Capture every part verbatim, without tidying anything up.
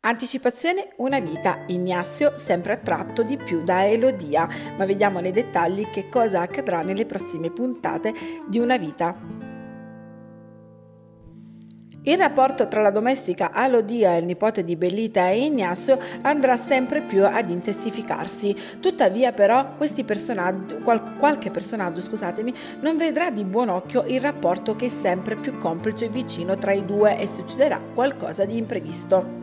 Anticipazione una vita, Ignazio sempre attratto di più da Elodia, ma vediamo nei dettagli che cosa accadrà nelle prossime puntate di Una vita. Il rapporto tra la domestica Alodia e il nipote di Bellita e Ignazio andrà sempre più ad intensificarsi. Tuttavia però questi personaggi, qual, qualche personaggio scusatemi, non vedrà di buon occhio il rapporto che è sempre più complice e vicino tra i due e succederà qualcosa di imprevisto.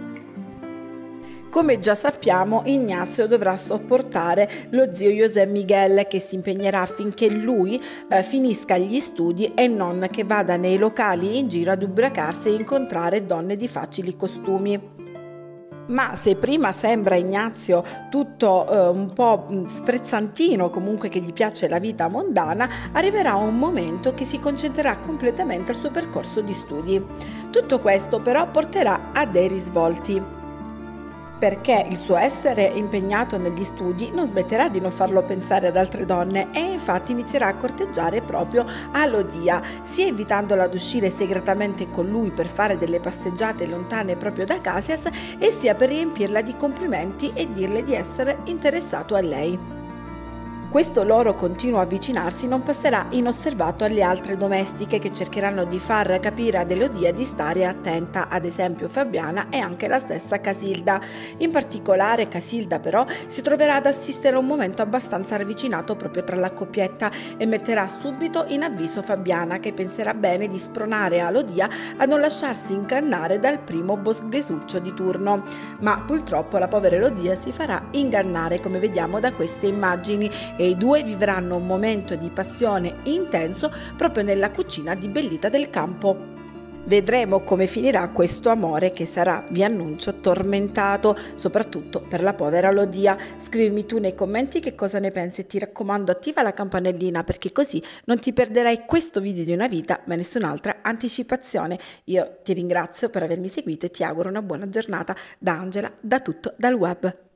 Come già sappiamo, Ignazio dovrà sopportare lo zio José Miguel che si impegnerà affinché lui eh, finisca gli studi e non che vada nei locali in giro ad ubriacarsi e incontrare donne di facili costumi. Ma se prima sembra Ignazio tutto eh, un po' sprezzantino, comunque che gli piace la vita mondana, arriverà un momento che si concentrerà completamente al suo percorso di studi. Tutto questo però porterà a dei risvolti, perché il suo essere impegnato negli studi non smetterà di non farlo pensare ad altre donne e infatti inizierà a corteggiare proprio Alodia, sia invitandola ad uscire segretamente con lui per fare delle passeggiate lontane proprio da Caxias e sia per riempirla di complimenti e dirle di essere interessato a lei. Questo loro continuo avvicinarsi non passerà inosservato alle altre domestiche che cercheranno di far capire ad Elodia di stare attenta, ad esempio Fabiana e anche la stessa Casilda. In particolare Casilda però si troverà ad assistere a un momento abbastanza ravvicinato proprio tra la coppietta e metterà subito in avviso Fabiana, che penserà bene di spronare Alodia a non lasciarsi ingannare dal primo bosghesuccio di turno. Ma purtroppo la povera Elodia si farà ingannare, come vediamo da queste immagini, e i due vivranno un momento di passione intenso proprio nella cucina di Bellita del Campo. Vedremo come finirà questo amore che sarà, vi annuncio, tormentato, soprattutto per la povera Alodia. Scrivimi tu nei commenti che cosa ne pensi e ti raccomando attiva la campanellina perché così non ti perderai questo video di Una vita ma nessun'altra anticipazione. Io ti ringrazio per avermi seguito e ti auguro una buona giornata da Angela, da tutto dal web.